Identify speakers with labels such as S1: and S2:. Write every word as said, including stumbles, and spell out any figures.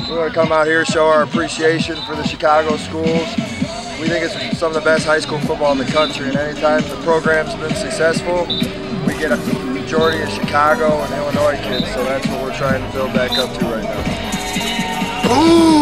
S1: We want to come out here, show our appreciation for the Chicago schools. We think it's some of the best high school football in the country, and anytime the program's been successful, we get a majority of Chicago and Illinois kids, so that's what we're trying to build back up to right now.
S2: Ooh.